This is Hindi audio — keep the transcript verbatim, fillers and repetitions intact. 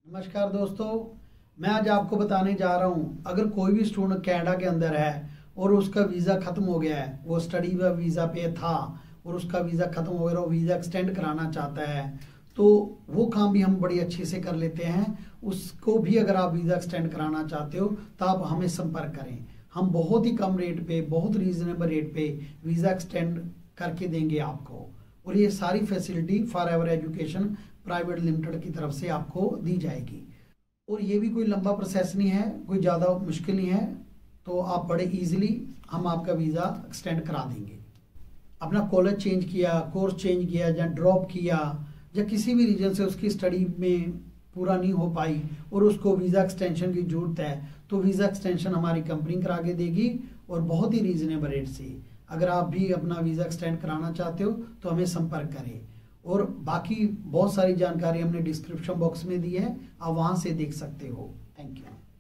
नमस्कार दोस्तों, मैं आज आपको बताने जा रहा हूं, अगर कोई भी स्टूडेंट कनाडा के अंदर है और उसका वीज़ा ख़त्म हो गया है, वो स्टडी वीज़ा पे था और उसका वीज़ा ख़त्म हो गया और वीज़ा एक्सटेंड कराना चाहता है, तो वो काम भी हम बड़ी अच्छे से कर लेते हैं। उसको भी अगर आप वीज़ा एक्सटेंड कराना चाहते हो तो आप हमें संपर्क करें। हम बहुत ही कम रेट पे, बहुत रीजनेबल रेट पे वीज़ा एक्सटेंड करके देंगे आपको, और ये सारी facility forever education private limited की तरफ से आपको दी जाएगी। और ये भी कोई लंबा प्रोसेस नहीं है, कोई ज़्यादा मुश्किल नहीं है, तो आप बड़े इजीली हम आपका वीज़ा एक्सटेंड करा देंगे। अपना कॉलेज चेंज किया, कोर्स चेंज किया या ड्रॉप किया या किसी भी रीजन से उसकी स्टडी में पूरा नहीं हो पाई और उसको वीज़ा एक्सटेंशन की ज़रूरत है, तो वीज़ा एक्सटेंशन हमारी कंपनी करा के देगी और बहुत ही रीजनेबल रेट से। अगर आप भी अपना वीज़ा एक्सटेंड कराना चाहते हो तो हमें संपर्क करें। और बाकी बहुत सारी जानकारी हमने डिस्क्रिप्शन बॉक्स में दी है, आप वहाँ से देख सकते हो। Thank you.